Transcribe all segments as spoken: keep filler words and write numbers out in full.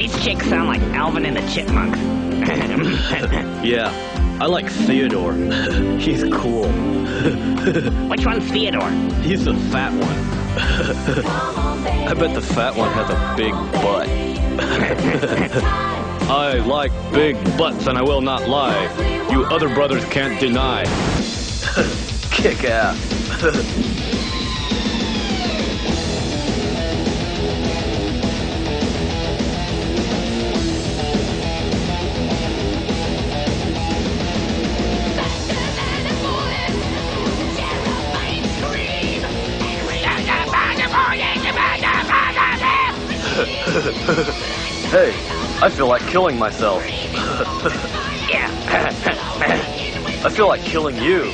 These chicks sound like Alvin and the Chipmunks. Yeah, I like Theodore. He's cool. Which one's Theodore? He's the fat one. I bet the fat one has a big butt. I like big butts and I will not lie. You other brothers can't deny. Kick ass. Hey, I feel like killing myself. Yeah. I feel like killing you.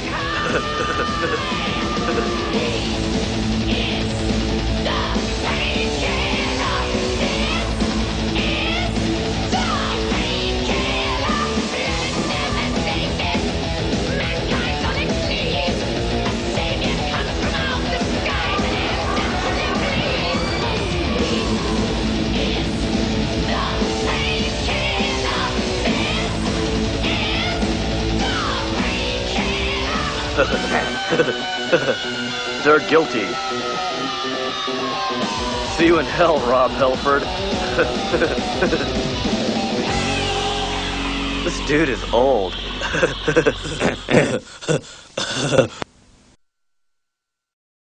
They're guilty. See you in hell, Rob Halford. This dude is old.